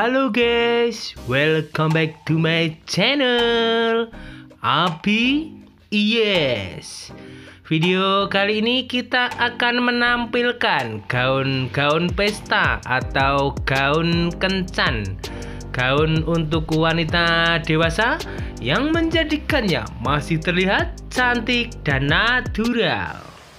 Halo guys, welcome back to my channel Abi Yes. Video kali ini kita akan menampilkan gaun pesta atau gaun kencan. Gaun untuk wanita dewasa yang menjadikannya masih terlihat cantik dan natural.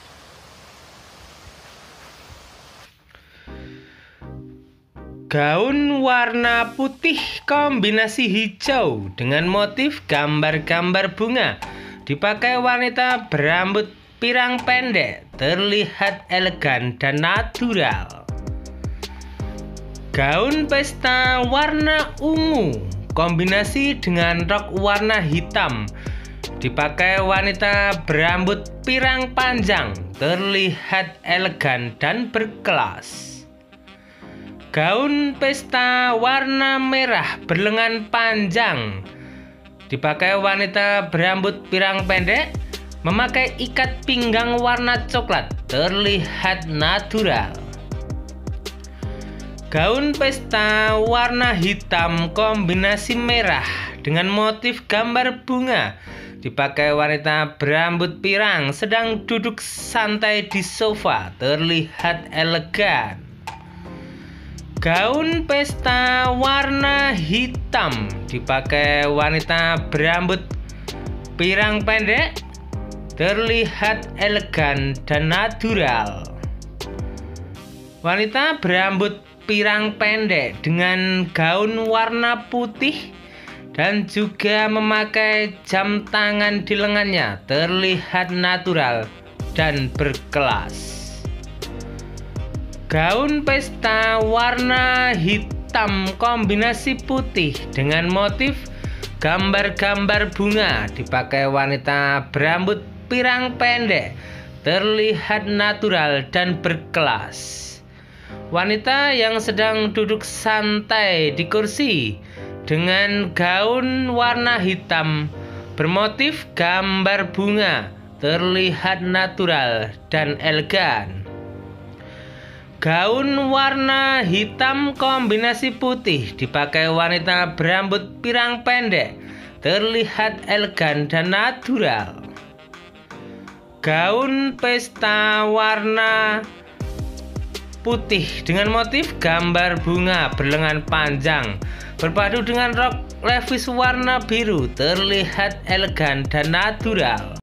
Gaun warna putih kombinasi hijau dengan motif gambar-gambar bunga dipakai wanita berambut pirang pendek, terlihat elegan dan natural. Gaun pesta warna ungu kombinasi dengan rok warna hitam dipakai wanita berambut pirang panjang, terlihat elegan dan berkelas. Gaun pesta warna merah berlengan panjang dipakai wanita berambut pirang pendek, memakai ikat pinggang warna coklat, terlihat natural. Gaun pesta warna hitam kombinasi merah dengan motif gambar bunga dipakai wanita berambut pirang sedang duduk santai di sofa, terlihat elegan. Gaun pesta warna hitam dipakai wanita berambut pirang pendek, terlihat elegan dan natural. Wanita berambut pirang pendek dengan gaun warna putih dan juga memakai jam tangan di lengannya, terlihat natural dan berkelas. Gaun pesta warna hitam kombinasi putih dengan motif gambar-gambar bunga dipakai wanita berambut pirang pendek, terlihat natural dan berkelas. Wanita yang sedang duduk santai di kursi dengan gaun warna hitam bermotif gambar bunga, terlihat natural dan elegan. Gaun warna hitam kombinasi putih dipakai wanita berambut pirang pendek, terlihat elegan dan natural. Gaun pesta warna putih dengan motif gambar bunga berlengan panjang berpadu dengan rok levis warna biru, terlihat elegan dan natural.